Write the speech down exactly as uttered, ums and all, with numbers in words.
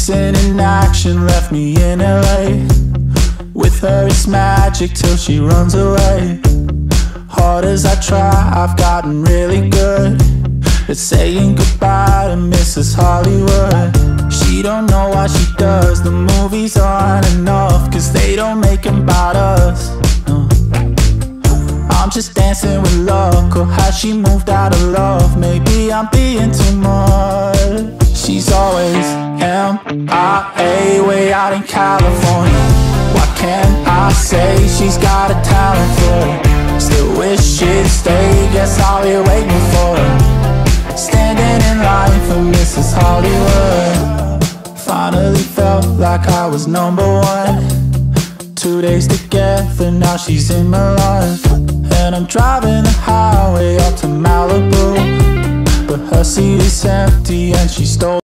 Missing in action left me in L A. With her it's magic till she runs away. Hard as I try, I've gotten really good at saying goodbye to Missus Hollywood. She don't know what she does, the movies aren't enough, cause they don't make them about us, no. I'm just dancing with luck, or has she moved out of love? Maybe I'm being too much. She's always M I A, way out in California. What can I say? She's got a talent for it. Still wish she'd stay, guess I'll be waiting for her. Standing in line for Missus Hollywood. Finally felt like I was number one. Two days together, now she's in my life. And I'm driving the highway up to Malibu, but her seat is empty and she stole